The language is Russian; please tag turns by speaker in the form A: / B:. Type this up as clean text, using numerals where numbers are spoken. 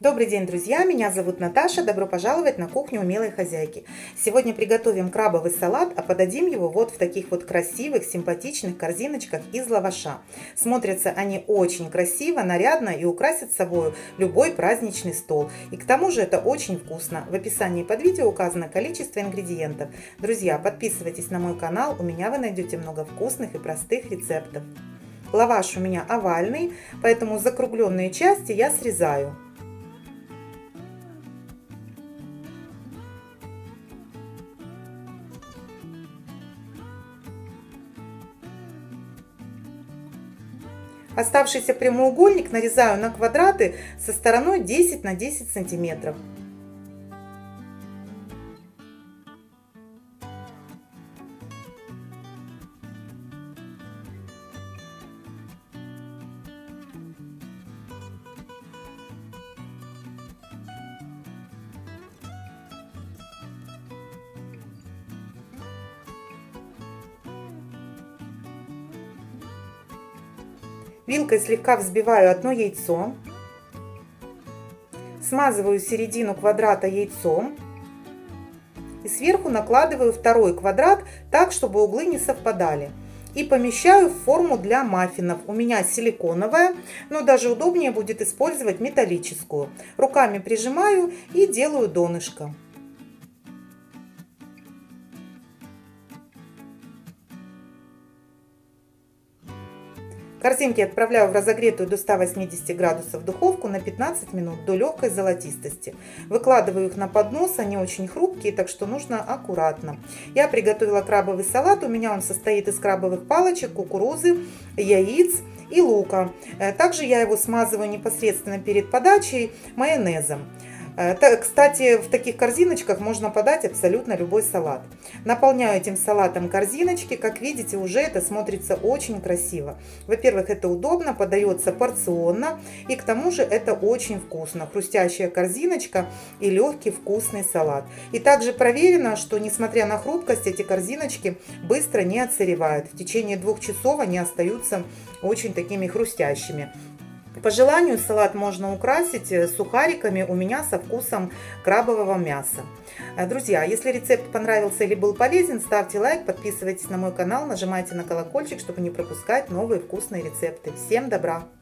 A: Добрый день, друзья! Меня зовут Наташа. Добро пожаловать на кухню умелой хозяйки. Сегодня приготовим крабовый салат, а подадим его вот в таких вот красивых, симпатичных корзиночках из лаваша. Смотрятся они очень красиво, нарядно и украсят собой любой праздничный стол. И к тому же это очень вкусно. В описании под видео указано количество ингредиентов. Друзья, подписывайтесь на мой канал, у меня вы найдете много вкусных и простых рецептов. Лаваш у меня овальный, поэтому закругленные части я срезаю. Оставшийся прямоугольник нарезаю на квадраты со стороной 10 на 10 сантиметров. Вилкой слегка взбиваю одно яйцо, смазываю середину квадрата яйцом и сверху накладываю второй квадрат так, чтобы углы не совпадали. И помещаю в форму для маффинов. У меня силиконовая, но даже удобнее будет использовать металлическую. Руками прижимаю и делаю донышко. Корзинки отправляю в разогретую до 180 градусов духовку на 15 минут до легкой золотистости. Выкладываю их на поднос, они очень хрупкие, так что нужно аккуратно. Я приготовила крабовый салат, у меня он состоит из крабовых палочек, кукурузы, яиц и лука. Также я его смазываю непосредственно перед подачей майонезом. Кстати, в таких корзиночках можно подать абсолютно любой салат. Наполняю этим салатом корзиночки. Как видите, уже это смотрится очень красиво. Во-первых, это удобно, подается порционно. И к тому же это очень вкусно. Хрустящая корзиночка и легкий вкусный салат. И также проверено, что несмотря на хрупкость, эти корзиночки быстро не отсыревают. В течение 2 часов они остаются очень такими хрустящими. По желанию салат можно украсить сухариками у меня со вкусом крабового мяса. Друзья, если рецепт понравился или был полезен, ставьте лайк, подписывайтесь на мой канал, нажимайте на колокольчик, чтобы не пропускать новые вкусные рецепты. Всем добра!